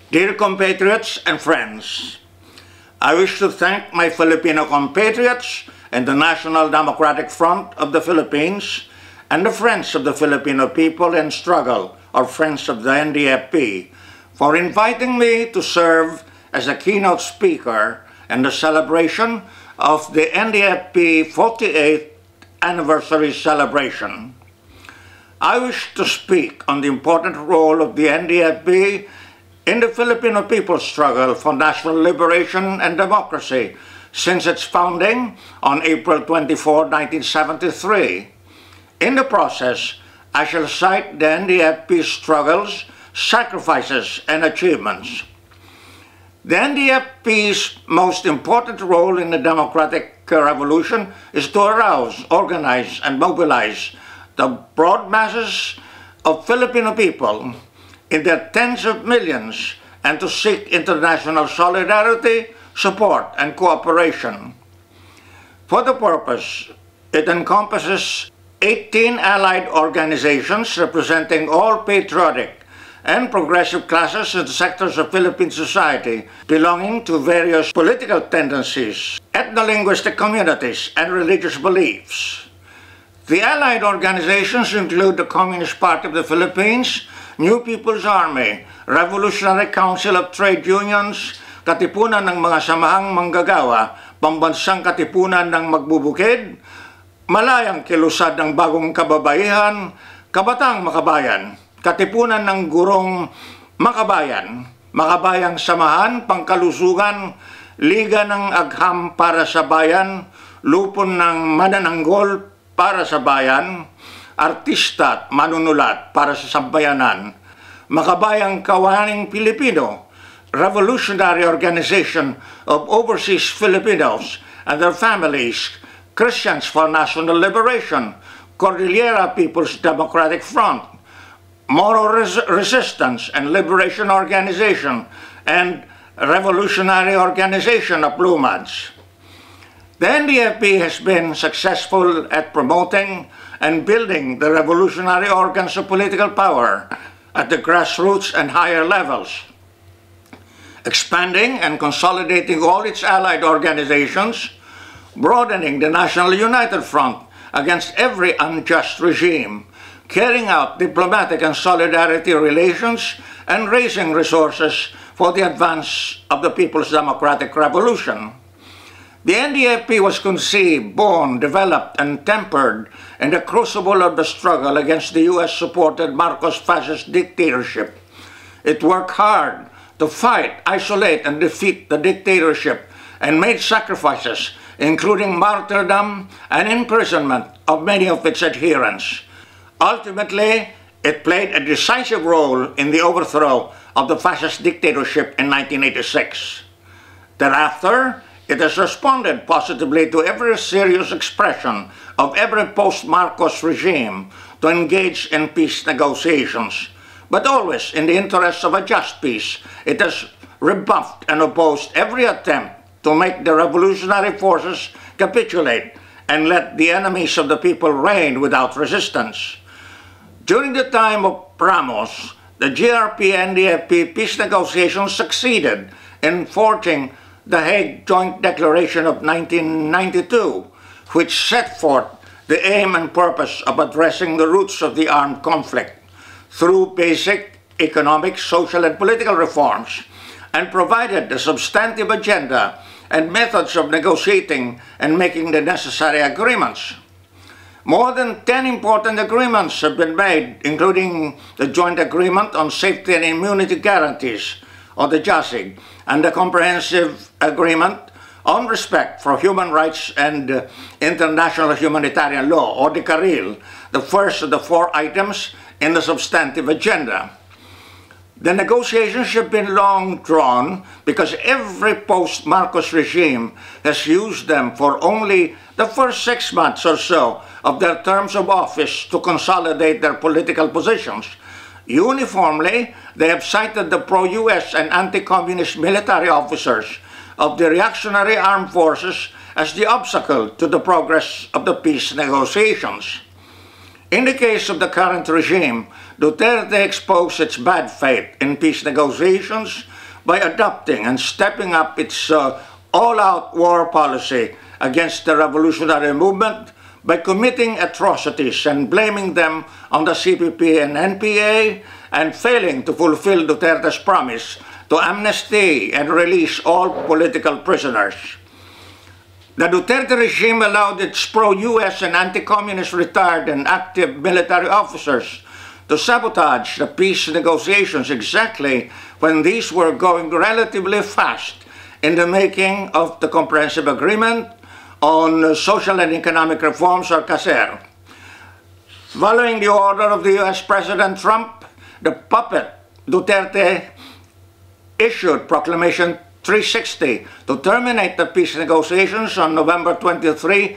Dear compatriots and friends, I wish to thank my Filipino compatriots and the National Democratic Front of the Philippines and the Friends of the Filipino People in Struggle, or Friends of the NDFP, for inviting me to serve as a keynote speaker in the celebration of the NDFP 48th anniversary celebration. I wish to speak on the important role of the NDFP in the Filipino people's struggle for national liberation and democracy since its founding on April 24, 1973. In the process, I shall cite the NDFP's struggles, sacrifices, and achievements. The NDFP's most important role in the democratic revolution is to arouse, organize, and mobilize the broad masses of Filipino people in their tens of millions and to seek international solidarity, support, and cooperation. For the purpose, it encompasses 18 allied organizations representing all patriotic and progressive classes and sectors of Philippine society belonging to various political tendencies, ethno-linguistic communities, and religious beliefs. The allied organizations include the Communist Party of the Philippines, New People's Army, Revolutionary Council of Trade Unions, Katipunan ng mga Samahang Manggagawa, Pambansang Katipunan ng Magbubukid, Malayang Kilusad ng Bagong Kababaihan, Kabataang Makabayan, Katipunan ng Gurong Makabayan, Makabayang Samahan, Pangkalusugan, Liga ng Agham para sa Bayan, Lupon ng Manananggol para sa Bayan, Artista at Manunulat para sa Sambayanan, Makabayang Kawaning Pilipino, Revolutionary Organization of Overseas Filipinos and their families, Christians for National Liberation, Cordillera People's Democratic Front, Moro Resistance and Liberation Organization, and Revolutionary Organization of Lumad. The NDFP has been successful at promoting and building the revolutionary organs of political power at the grassroots and higher levels, expanding and consolidating all its allied organizations, broadening the National United Front against every unjust regime, carrying out diplomatic and solidarity relations, and raising resources for the advance of the People's Democratic Revolution. The NDFP was conceived, born, developed, and tempered in the crucible of the struggle against the US-supported Marcos fascist dictatorship. It worked hard to fight, isolate, and defeat the dictatorship and made sacrifices, including martyrdom and imprisonment of many of its adherents. Ultimately, it played a decisive role in the overthrow of the fascist dictatorship in 1986. Thereafter, it has responded positively to every serious expression of every post-Marcos regime to engage in peace negotiations. But always in the interest of a just peace, it has rebuffed and opposed every attempt to make the revolutionary forces capitulate and let the enemies of the people reign without resistance. During the time of Ramos, the GRP-NDFP peace negotiations succeeded in forging the Hague Joint Declaration of 1992, which set forth the aim and purpose of addressing the roots of the armed conflict through basic economic, social, and political reforms, and provided the substantive agenda and methods of negotiating and making the necessary agreements. More than 10 important agreements have been made, including the Joint Agreement on Safety and Immunity Guarantees, or the JASIG, and the Comprehensive Agreement on Respect for Human Rights and International Humanitarian Law, or the CARIL, the first of the 4 items in the substantive agenda. The negotiations have been long drawn because every post-Marcos regime has used them for only the first 6 months or so of their terms of office to consolidate their political positions. Uniformly, they have cited the pro-US and anti-communist military officers of the reactionary armed forces as the obstacle to the progress of the peace negotiations. In the case of the current regime, Duterte exposed its bad faith in peace negotiations by adopting and stepping up its all-out war policy against the revolutionary movement, by committing atrocities and blaming them on the CPP and NPA, and failing to fulfill Duterte's promise to amnesty and release all political prisoners. The Duterte regime allowed its pro-US and anti-communist retired and active military officers to sabotage the peace negotiations exactly when these were going relatively fast in the making of the Comprehensive Agreement on Social and Economic Reforms, or CASER. Following the order of the US President Trump, the puppet Duterte issued Proclamation 360 to terminate the peace negotiations on November 23,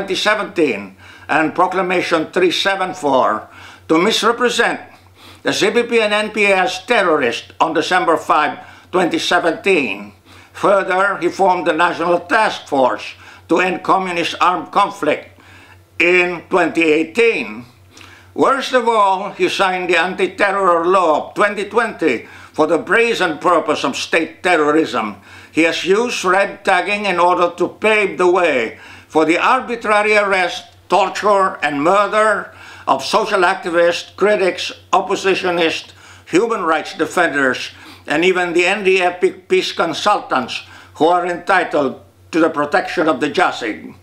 2017, and Proclamation 374 to misrepresent the CPP and NPA as terrorists on December 5, 2017. Further, he formed the National Task Force to end communist armed conflict in 2018. Worst of all, he signed the Anti-Terror Law of 2020 for the brazen purpose of state terrorism. He has used red tagging in order to pave the way for the arbitrary arrest, torture, and murder of social activists, critics, oppositionists, human rights defenders, and even the NDFP peace consultants who are entitled to the protection of the JASIG.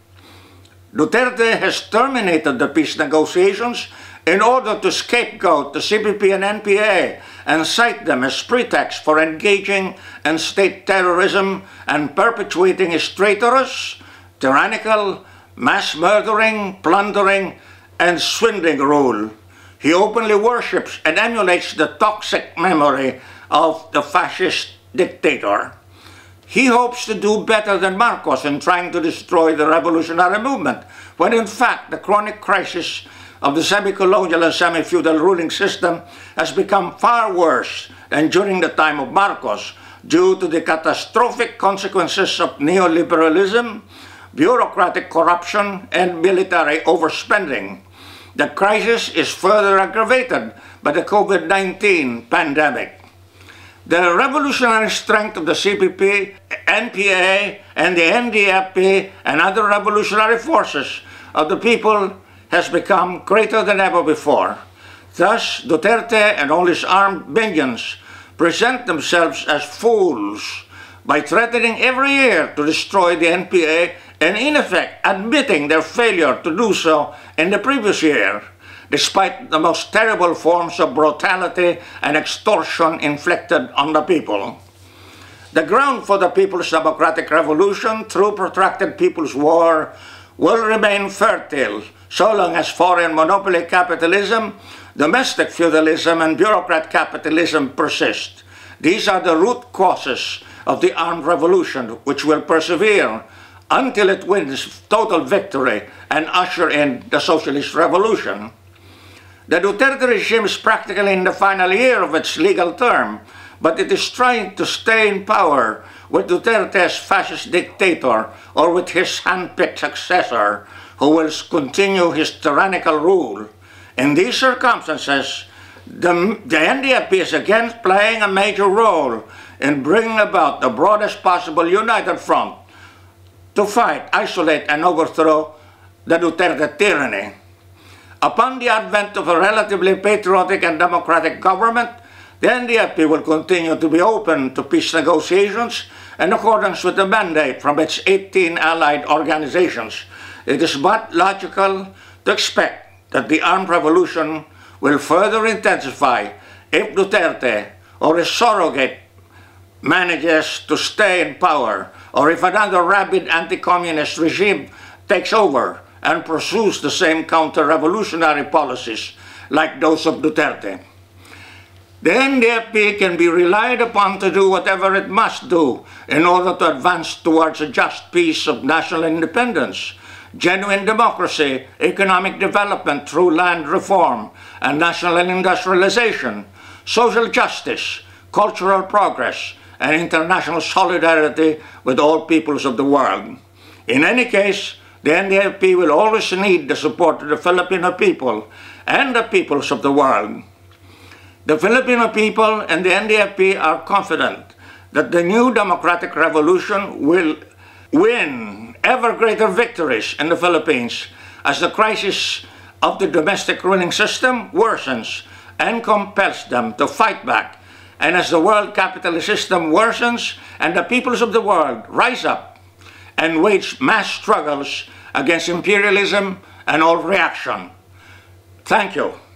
Duterte has terminated the peace negotiations in order to scapegoat the CPP and NPA and cite them as pretext for engaging in state terrorism and perpetuating his traitorous, tyrannical, mass murdering, plundering, and swindling rule. He openly worships and emulates the toxic memory of the fascist dictator. He hopes to do better than Marcos in trying to destroy the revolutionary movement, when in fact the chronic crisis of the semi-colonial and semi-feudal ruling system has become far worse than during the time of Marcos due to the catastrophic consequences of neoliberalism, bureaucratic corruption, and military overspending. The crisis is further aggravated by the COVID-19 pandemic. The revolutionary strength of the CPP, NPA, and the NDFP and other revolutionary forces of the people has become greater than ever before. Thus, Duterte and all his armed minions present themselves as fools by threatening every year to destroy the NPA and in effect admitting their failure to do so in the previous year, despite the most terrible forms of brutality and extortion inflicted on the people. The ground for the People's Democratic Revolution through protracted People's War will remain fertile so long as foreign monopoly capitalism, domestic feudalism, and bureaucrat capitalism persist. These are the root causes of the armed revolution, which will persevere until it wins total victory and usher in the socialist revolution. The Duterte regime is practically in the final year of its legal term, but it is trying to stay in power with Duterte as fascist dictator or with his hand-picked successor, who will continue his tyrannical rule. In these circumstances, the NDFP is again playing a major role in bringing about the broadest possible united front to fight, isolate, and overthrow the Duterte tyranny. Upon the advent of a relatively patriotic and democratic government, the NDFP will continue to be open to peace negotiations in accordance with the mandate from its 18 allied organizations. It is but logical to expect that the armed revolution will further intensify if Duterte or his surrogate manages to stay in power, or if another rabid anti-communist regime takes over and pursues the same counter-revolutionary policies like those of Duterte. The NDFP can be relied upon to do whatever it must do in order to advance towards a just peace of national independence, genuine democracy, economic development through land reform and national industrialization, social justice, cultural progress, and international solidarity with all peoples of the world. In any case, the NDFP will always need the support of the Filipino people and the peoples of the world. The Filipino people and the NDFP are confident that the new democratic revolution will win ever greater victories in the Philippines as the crisis of the domestic ruling system worsens and compels them to fight back, and as the world capitalist system worsens and the peoples of the world rise up and wage mass struggles against imperialism and all reaction. Thank you.